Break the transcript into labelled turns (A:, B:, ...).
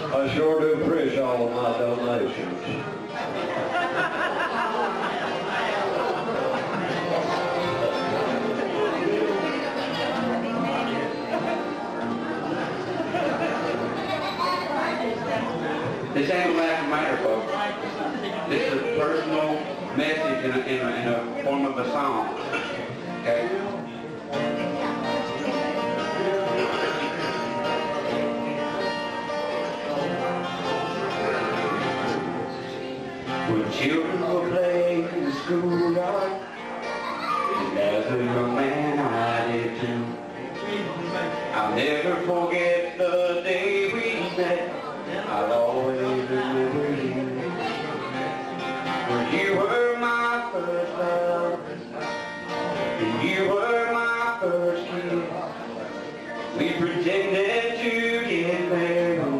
A: I sure do appreciate all of my donations.
B: This ain't a last matter, folks. This is a personal message in a form of a song. Okay? When children were playing in the schoolyard, and as a young man I did too. I'll never forget the day we met. I'll always remember you. When you were my first love, and you were my first kiss. We pretended to get married.